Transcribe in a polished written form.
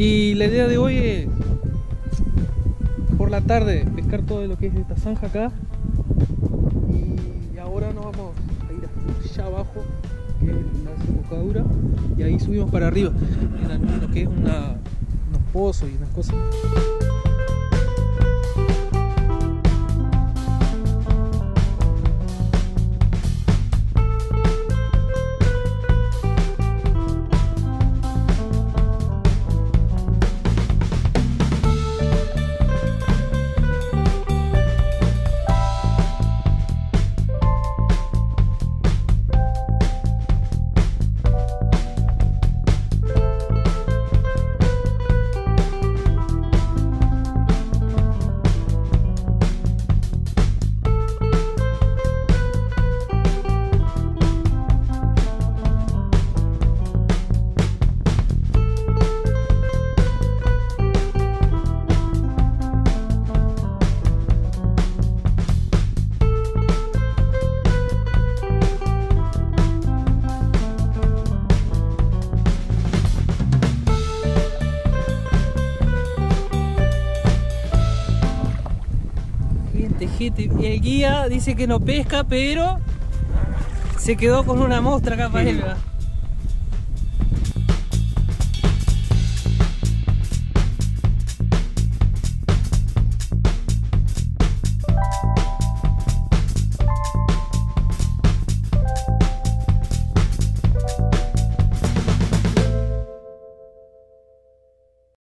Y la idea de hoy es por la tarde pescar todo lo que es esta zanja acá. Y ahora nos vamos a ir hasta allá abajo, que es la desembocadura, y ahí subimos para arriba, en lo que es unos pozos y unas cosas. El guía dice que no pesca, pero se quedó con una mostra acá para él.